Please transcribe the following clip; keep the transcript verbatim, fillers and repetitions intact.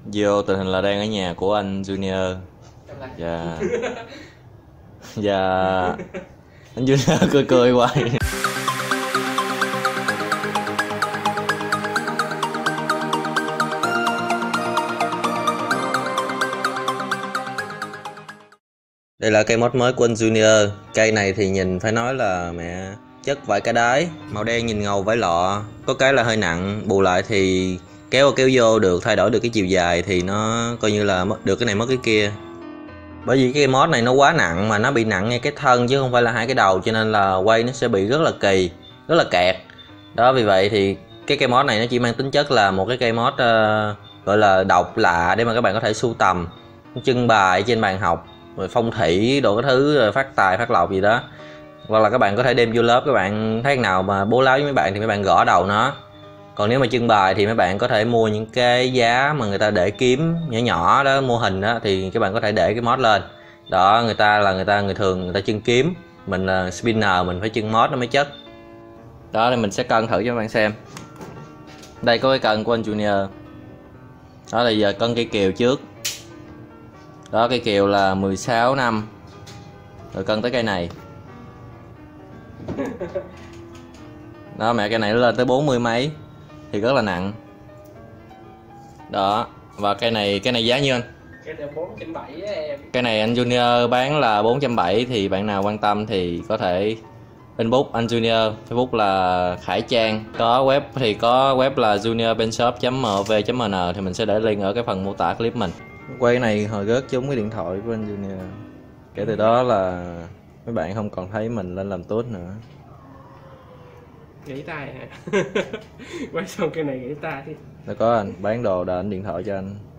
Vô tình hình là đang ở nhà của anh Junior. Dạ. Dạ. Anh Junior cười cười hoài. Đây là cây mod mới của anh Junior. Cây này thì nhìn phải nói là mẹ chất vải cá đáy, màu đen nhìn ngầu vải lọ, có cái là hơi nặng, bù lại thì kéo kéo vô được, thay đổi được cái chiều dài thì nó coi như là mất được cái này mất cái kia. Bởi vì cái mod này nó quá nặng mà nó bị nặng ngay cái thân chứ không phải là hai cái đầu, cho nên là quay nó sẽ bị rất là kỳ, rất là kẹt. Đó, vì vậy thì cái cây mod này nó chỉ mang tính chất là một cái cây mod uh, gọi là độc lạ để mà các bạn có thể sưu tầm, trưng bày trên bàn học, rồi phong thủy đồ cái thứ, rồi phát tài phát lộc gì đó, hoặc là các bạn có thể đem vô lớp, các bạn thấy nào mà bố láo với mấy bạn thì mấy bạn gõ đầu nó. Còn nếu mà trưng bày thì mấy bạn có thể mua những cái giá mà người ta để kiếm nhỏ nhỏ đó, mô hình đó, thì các bạn có thể để cái mod lên đó. Người ta là người ta người thường người ta trưng kiếm, mình là spinner mình phải trưng mod nó mới chất. Đó thì mình sẽ cân thử cho các bạn xem. Đây có cái cân của anh Junior. Đó là giờ cân cây kiều trước. Đó, cây kiều là mười sáu năm. Rồi cân tới cây này. Đó, mẹ cây này nó lên tới bốn mươi mấy thì rất là nặng. Đó, và cây này cái này giá nhiêu anh? Cái này bốn trăm bảy mươi em. Cái này anh Junior bán là bốn trăm bảy mươi, thì bạn nào quan tâm thì có thể inbox anh Junior, Facebook là Khải Trang, có web thì có web là juniorpenshop chấm m v chấm m n, thì mình sẽ để link ở cái phần mô tả clip mình. Quay này hồi rớt trúng cái điện thoại của anh Junior. Kể từ đó là mấy bạn không còn thấy mình lên làm tốt nữa. Gãy tay hả? Quay xong cái này gãy tay. Nó có anh bán đồ đền điện thoại cho anh.